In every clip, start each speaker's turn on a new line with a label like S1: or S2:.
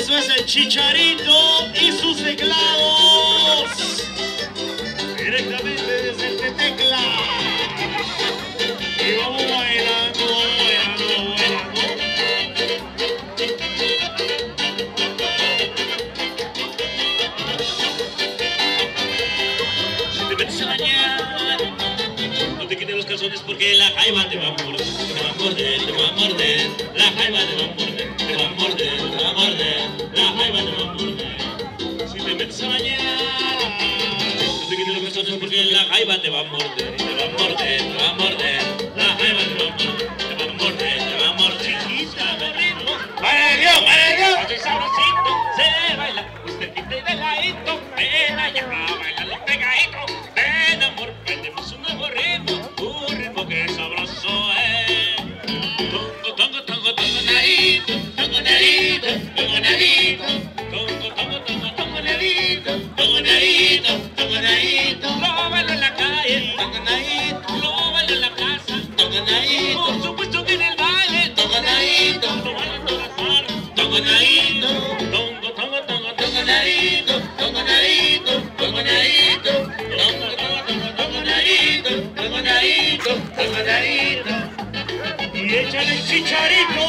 S1: Eso es el Chicharito y sus teclados. Directamente desde el Tetecla. Y vamos bailando, bailando, bailando. Si te metes a bañar, no te quites los calzones porque la jaiba te va a morder. Te va a morder, te va a morder. La jaiba te va a morder. Te va a morder, te va a morder. La jaiba te va a morder. Si te metes a bañar, no te quites los calzones porque la jaiba te va a morder. Te va a morder, te va a morder. La jaiba te va a morder. Te va a morder, te va a morder. Chiquita, de ritmo. ¡Para Dios, para Dios! Así sabrosito se baila. Usted quita y de ladito. Ven allá, bailale pegadito. Ven amor, prendemos un nuevo ritmo. Un ritmo que es sabroso, Tongo, tongo, tongo, tongo, nadito. Tongo, nadito, tongo, nadito. Tongo, tongo, tongo, tongo, nadito. Tongo, nadito, tongo, nadito. Lo bailo en la calle. Tongo, nadito. Lo bailo en la casa. Tongo, nadito. Por supuesto que en el baile. Tongo, nadito. Lo bailo en todas partes. Tongo, nadito. Tongo, tongo, tongo, tongo, nadito. Tongo, nadito. Tongo, nadito. Tongo, tongo, tongo, tongo, nadito. Tongo, nadito. Tongo, nadito. Y échale el Chicharito.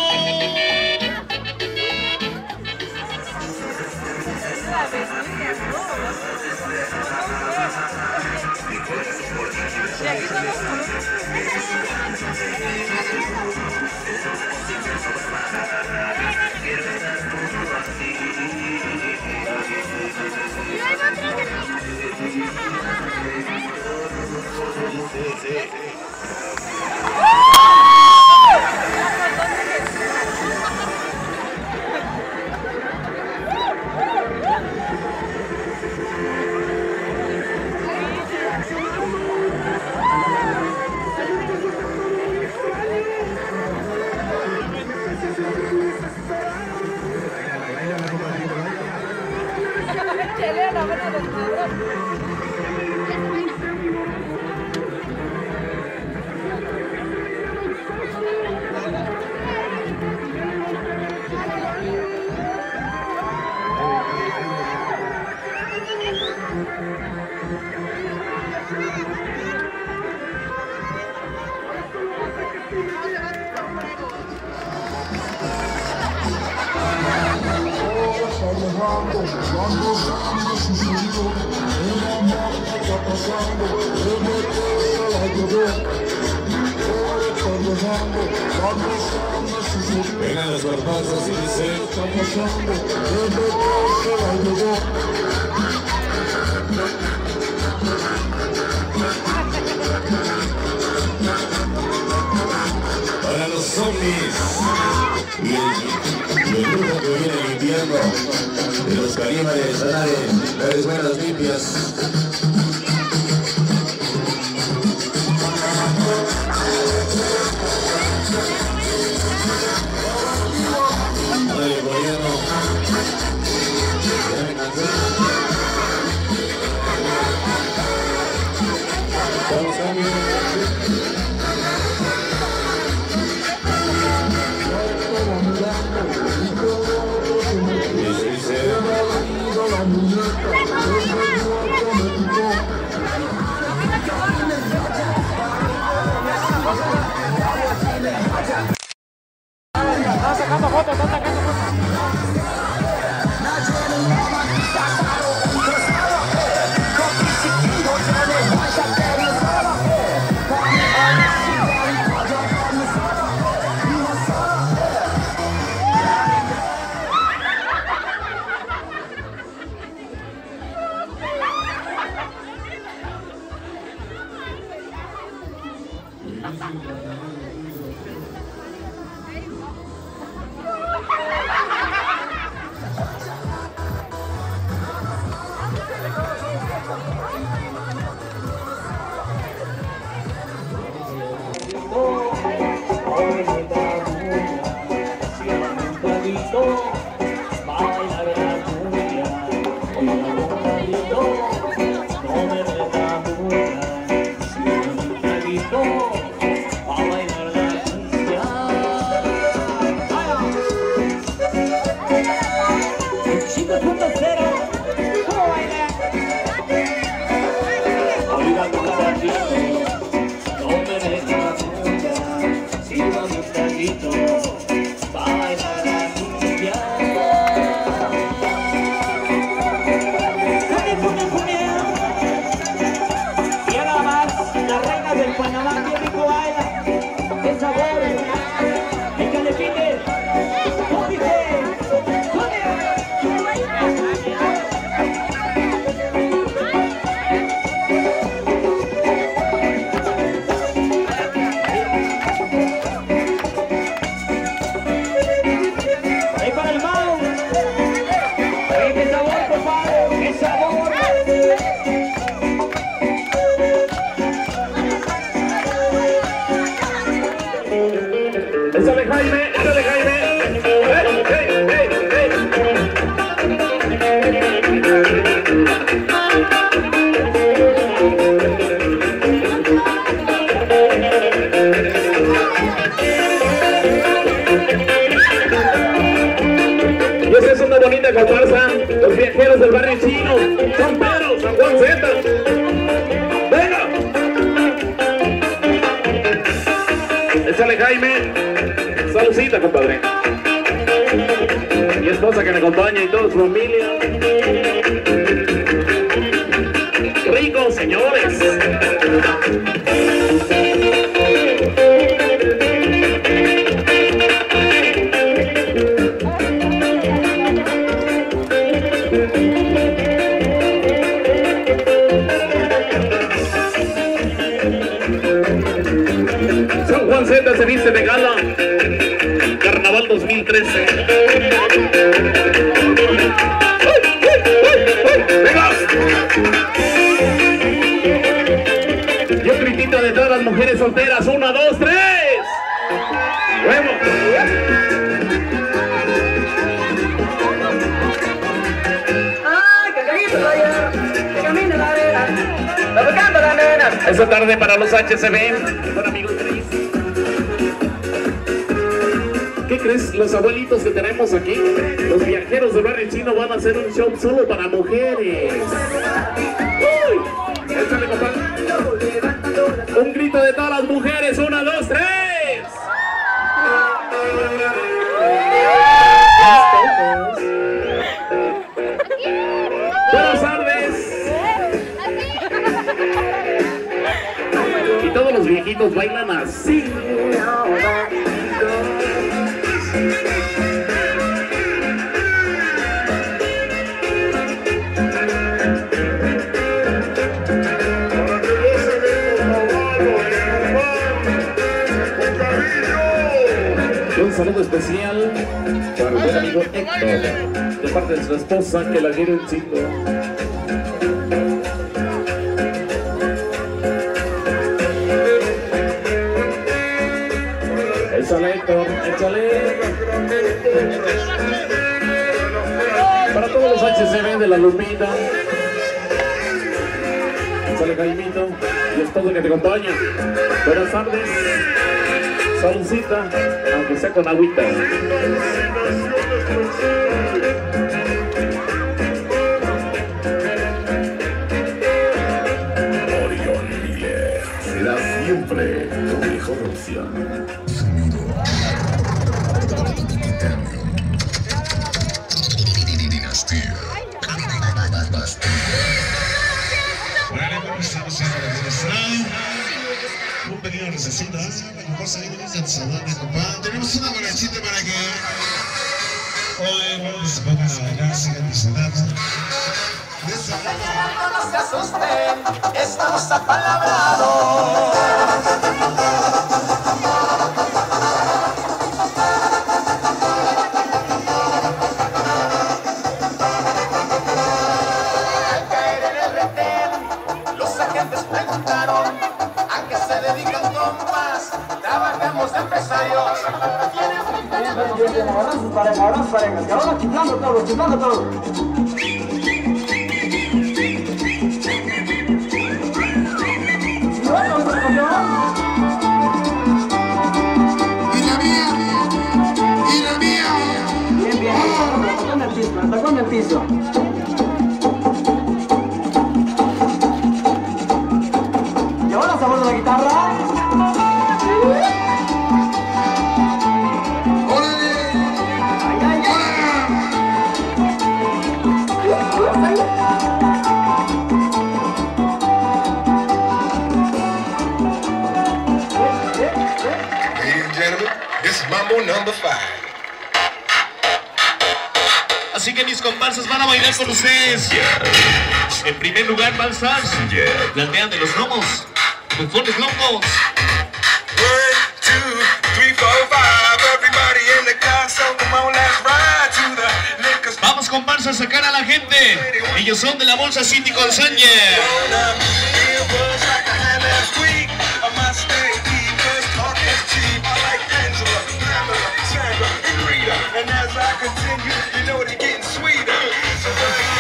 S2: Y aquí estamos.
S3: Vengan las barbazas y dice para los zombies y el grupo que viene limpiando de los caníbales, las buenas limpias. Dale, gobierno. Ya me cansé. Vamos, cambio. Dice,
S2: comparsa, los viajeros del barrio chino, San Pedro, San Juan Z. ¡Venga! Échale, Jaime. Saludcita, compadre. Mi esposa que me acompaña y toda su familia. Ricos, señores. San Juan Z se viste de gala. Carnaval 2013. ¡Venga! Y un gritito de todas las mujeres solteras. 1, 2, 3. ¡Huevo! Esta tarde para los HCB, con amigo Cris. ¿Qué crees? Los abuelitos que tenemos aquí, los viajeros del barrio chino, van a hacer un show solo para mujeres. ¡Uy! Échale, compadre. Un grito de todas las mujeres. 1, 2, 3. Buenas tardes. Y todos los viejitos bailan así. Un saludo especial para el buen amigo Héctor, de parte de su esposa, que la quiere un chico. Échale, Héctor, échale. Para todos los HCB de la Lupita. Échale, Jaimito, y es todo que te acompaña. Buenas tardes. Saludcita, aunque sea con agüita.
S3: Orión Miller será siempre tu mejor opción.
S4: Un pequeño recesito, mejor salimos del salón de compadre. Tenemos una borrachita para que hoy, bueno, se pongan a bailar, sigan disfrutando.
S5: No se asusten, estamos apalabrados. Al caer en el retén, los agentes preguntaron a qué se dedican, compas. Trabajamos de empresarios.
S6: Ahora sus parejas, que ahora chiflando todo. Atacó en el piso. Y ahora sabor de la guitarra.
S4: ¡Órale! Ladies and gentlemen, this is Mambo number 5.
S1: Así que mis comparsas van a bailar con ustedes. En primer lugar, balsas. Platean de los lomos. Bufones locos.
S4: 1, 2, 3, 4, 5. Everybody in the car, so come on, let's ride to the liquor store.
S1: Vamos, comparsas, a sacar a la gente. Ellos son de la Bolsa City con Sanger.
S4: It was like I had last week. I must stay deep, 'cause talk is cheap. I like Angela, Pamela, Sandra, and Rita. And as I continue, you know they're getting sweeter. So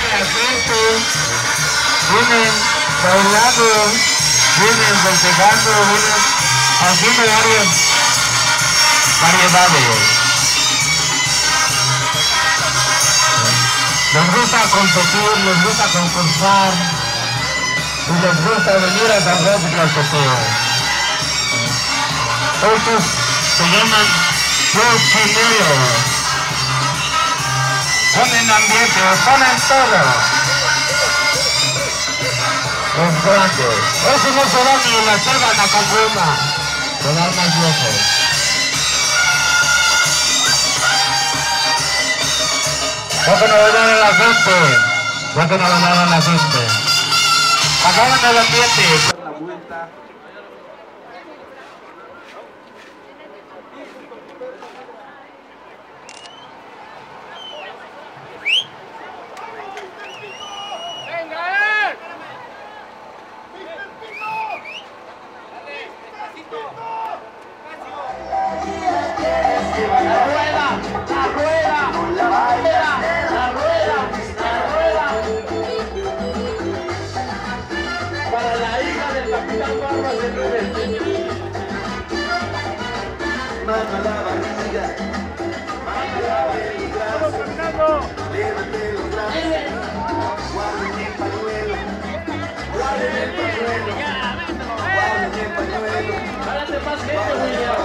S6: Vienen bailando, vienen festejando, vienen haciendo variedades. Les gusta competir, les gusta concursar y les gusta venir a San Francisco al Coceo. Estos se llaman los chineros. Ponen ambiente, ponen todo. Los grandes. Eso no se da ni en la selva Nacaguma. Se dan más lejos. Ya que no bailan a la gente. Ya que no bailan a la gente. Acaban el ambiente. La vuelta.
S2: Para la hija del capitán Barbas de Rubén.
S5: Mano a la barriga, mano a la barriga.
S2: ¡Vamos caminando!
S5: Levante los brazos, guarden el pañuelo, guarden el pañuelo, guarden el pañuelo.
S2: ¡Párate más gente, William!